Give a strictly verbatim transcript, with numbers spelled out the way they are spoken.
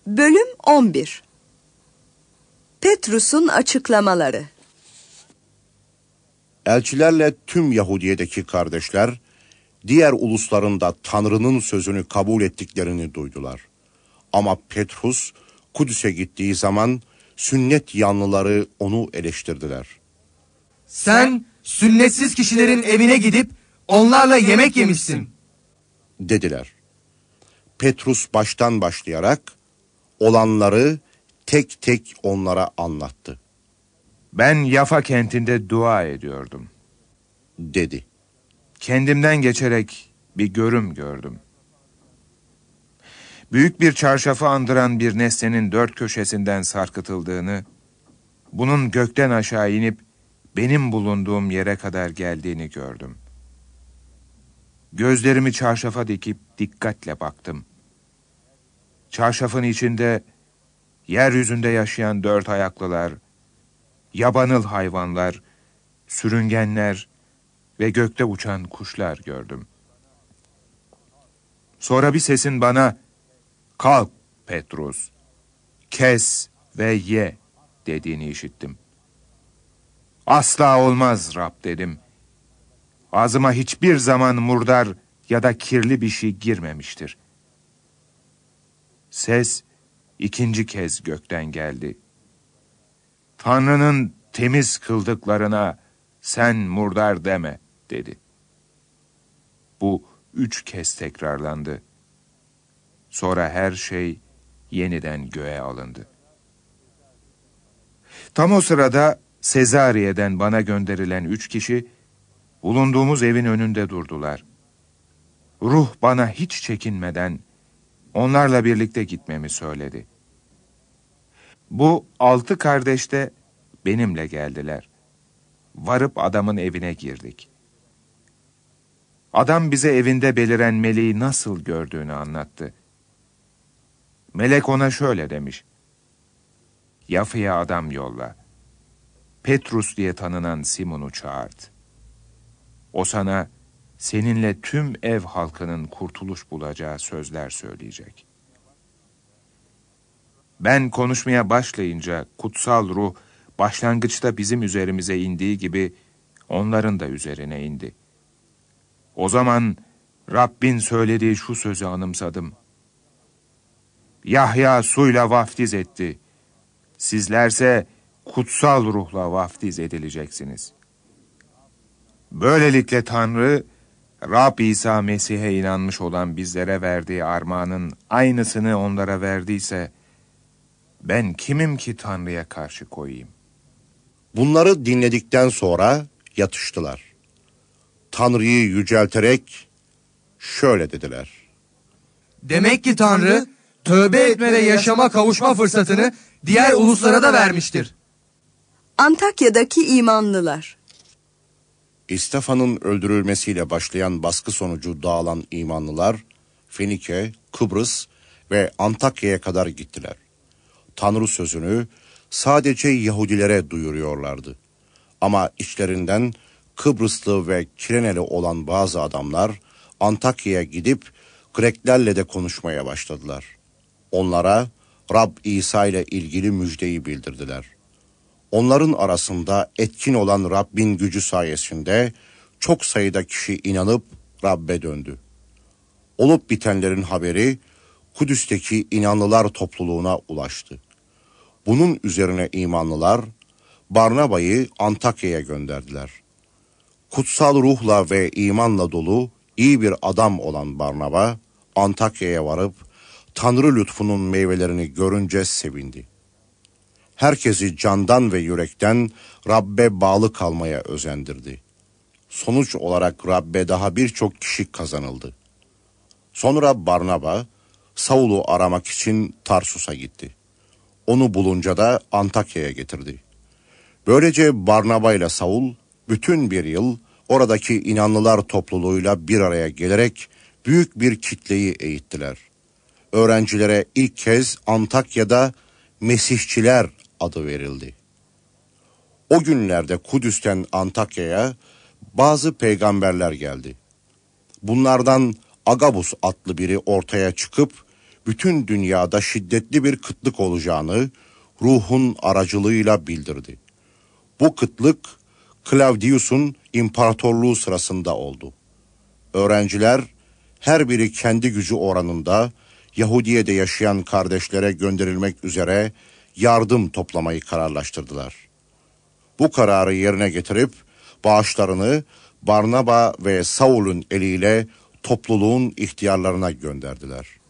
Bölüm on bir. Petrus'un açıklamaları. Elçilerle tüm Yahudiye'deki kardeşler, diğer ulusların da Tanrı'nın sözünü kabul ettiklerini duydular. Ama Petrus, Kudüs'e gittiği zaman sünnet yanlıları onu eleştirdiler. Sen sünnetsiz kişilerin evine gidip onlarla yemek yemişsin, dediler. Petrus baştan başlayarak olanları tek tek onlara anlattı. Ben Yafa kentinde dua ediyordum, dedi. Kendimden geçerek bir görüm gördüm. Büyük bir çarşafı andıran bir nesnenin dört köşesinden sarkıtıldığını, bunun gökten aşağı inip benim bulunduğum yere kadar geldiğini gördüm. Gözlerimi çarşafa dikip dikkatle baktım. Çarşafın içinde yeryüzünde yaşayan dört ayaklılar, yabanıl hayvanlar, sürüngenler ve gökte uçan kuşlar gördüm. Sonra bir sesin bana, "Kalk Petrus, kes ve ye," dediğini işittim. "Asla olmaz Rab," dedim. "Ağzıma hiçbir zaman murdar ya da kirli bir şey girmemiştir." Ses ikinci kez gökten geldi. "Tanrı'nın temiz kıldıklarına sen murdar deme," dedi. Bu üç kez tekrarlandı. Sonra her şey yeniden göğe alındı. Tam o sırada Sezariye'den bana gönderilen üç kişi bulunduğumuz evin önünde durdular. Ruh bana hiç çekinmeden onlarla birlikte gitmemi söyledi. Bu altı kardeş de benimle geldiler. Varıp adamın evine girdik. Adam bize evinde beliren meleği nasıl gördüğünü anlattı. Melek ona şöyle demiş: "Yafa'ya adam yolla. Petrus diye tanınan Simon'u çağırt. O sana seninle tüm ev halkının kurtuluş bulacağı sözler söyleyecek." Ben konuşmaya başlayınca kutsal ruh başlangıçta bizim üzerimize indiği gibi onların da üzerine indi. O zaman Rabbin söylediği şu sözü anımsadım. "Yahya suyla vaftiz etti. Sizlerse kutsal ruhla vaftiz edileceksiniz." Böylelikle Tanrı, Rab İsa Mesih'e inanmış olan bizlere verdiği armağanın aynısını onlara verdiyse, ben kimim ki Tanrı'ya karşı koyayım? Bunları dinledikten sonra yatıştılar. Tanrı'yı yücelterek şöyle dediler: Demek ki Tanrı, tövbe etme ve yaşama kavuşma fırsatını diğer uluslara da vermiştir. Antakya'daki imanlılar. İstefan'ın öldürülmesiyle başlayan baskı sonucu dağılan imanlılar, Fenike, Kıbrıs ve Antakya'ya kadar gittiler. Tanrı sözünü sadece Yahudilere duyuruyorlardı. Ama içlerinden Kıbrıslı ve Kireneli olan bazı adamlar Antakya'ya gidip Greklerle de konuşmaya başladılar. Onlara Rab İsa ile ilgili müjdeyi bildirdiler. Onların arasında etkin olan Rabbin gücü sayesinde çok sayıda kişi inanıp Rabbe döndü. Olup bitenlerin haberi Kudüs'teki inanlılar topluluğuna ulaştı. Bunun üzerine imanlılar Barnaba'yı Antakya'ya gönderdiler. Kutsal ruhla ve imanla dolu iyi bir adam olan Barnaba, Antakya'ya varıp Tanrı lütfunun meyvelerini görünce sevindi. Herkesi candan ve yürekten Rabbe bağlı kalmaya özendirdi. Sonuç olarak Rabbe daha birçok kişi kazanıldı. Sonra Barnaba, Saul'u aramak için Tarsus'a gitti. Onu bulunca da Antakya'ya getirdi. Böylece Barnaba ile Saul bütün bir yıl oradaki inanlılar topluluğuyla bir araya gelerek büyük bir kitleyi eğittiler. Öğrencilere ilk kez Antakya'da Mesihçiler adı verildi. O günlerde Kudüs'ten Antakya'ya bazı peygamberler geldi. Bunlardan Agabus adlı biri ortaya çıkıp bütün dünyada şiddetli bir kıtlık olacağını ruhun aracılığıyla bildirdi. Bu kıtlık Claudius'un imparatorluğu sırasında oldu. Öğrenciler her biri kendi gücü oranında Yahudiye'de yaşayan kardeşlere gönderilmek üzere yardım toplamayı kararlaştırdılar. Bu kararı yerine getirip bağışlarını Barnaba ve Saul'un eliyle topluluğun ihtiyarlarına gönderdiler.